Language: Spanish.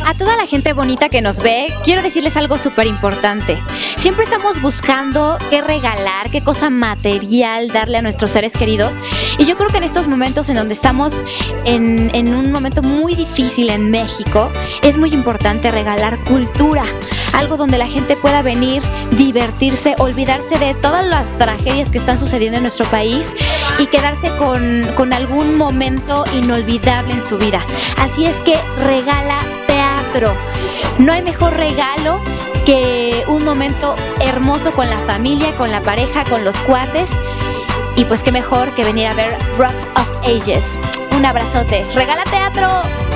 A toda la gente bonita que nos ve, quiero decirles algo súper importante. Siempre estamos buscando qué regalar, qué cosa material darle a nuestros seres queridos. Y yo creo que en estos momentos en donde estamos en un momento muy difícil en México, es muy importante regalar cultura. Algo donde la gente pueda venir, divertirse, olvidarse de todas las tragedias que están sucediendo en nuestro país y quedarse con algún momento inolvidable en su vida. Así es que regala teatro. No hay mejor regalo que un momento hermoso con la familia, con la pareja, con los cuates. Y pues qué mejor que venir a ver Rock of Ages. Un abrazote. ¡Regala teatro!